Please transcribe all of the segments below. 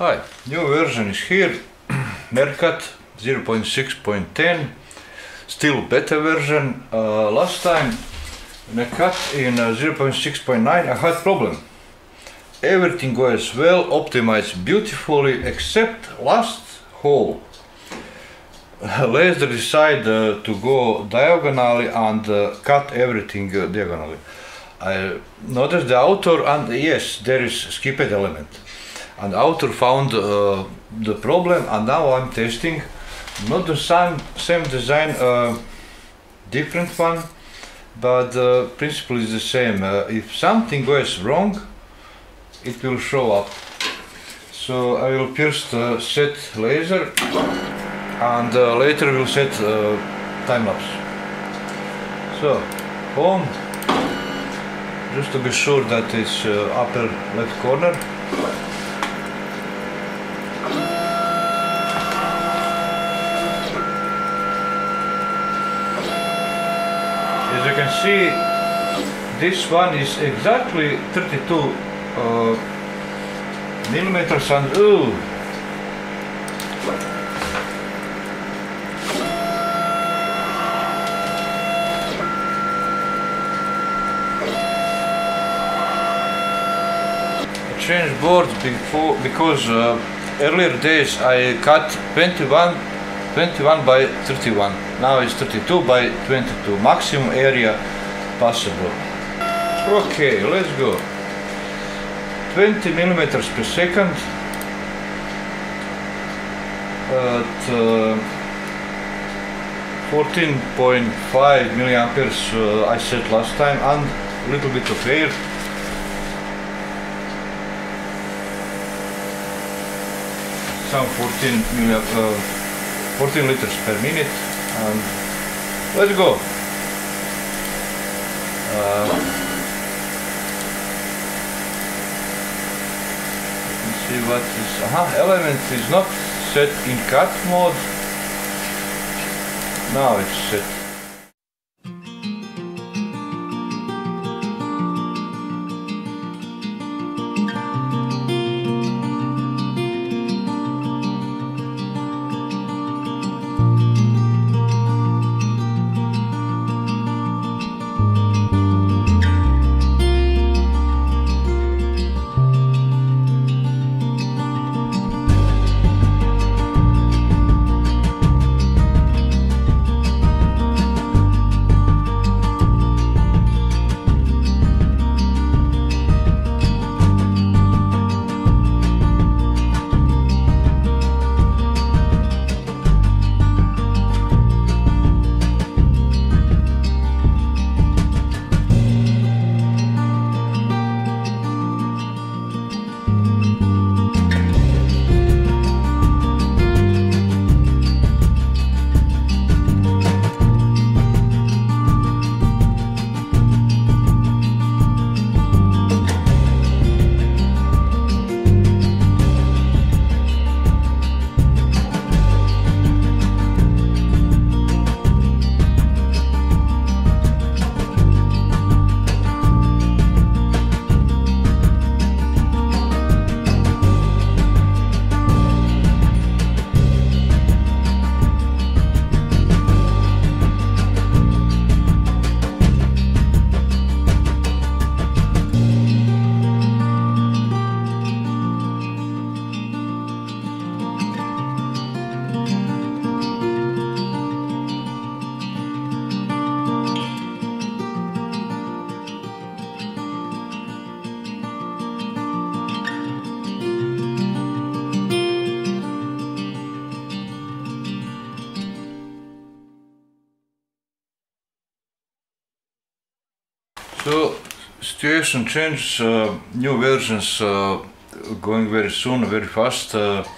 Hi, new version is here, MeerK40t 0.6.10, still beta version. Last time when I cut in 0.6.9 I had problem. Everything goes well, optimized beautifully except last hole. Laser decided to go diagonally and cut everything diagonally. I noticed the author, and yes, there is skipped element. And author found the problem, and now I'm testing not the same design, different one, but the principle is the same. If something goes wrong, it will show up. So I will first set laser, and later we'll set time lapse. So home, just to be sure that it's upper left corner. As you can see, this one is exactly 32 millimeters, and ooh, I changed boards because earlier days I cut 21 by 31. Now it's 32 by 22, maximum area possible. Okay, let's go. 20 millimeters per second at 14.5 milliamperes I set last time, and a little bit of air. Some 14 liters per minute, and let's go. Let's see what is. Element is not set in cut mode. Now it's set. So situation changes, new versions going very soon, very fast.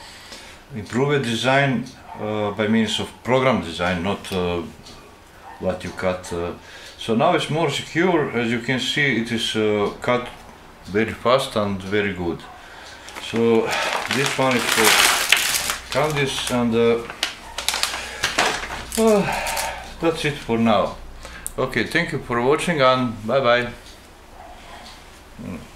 Improved design by means of program design, not what you cut. So now it's more secure. As you can see, it is cut very fast and very good. So this one is for candies, and that's it for now. Okay, thank you for watching, and bye bye.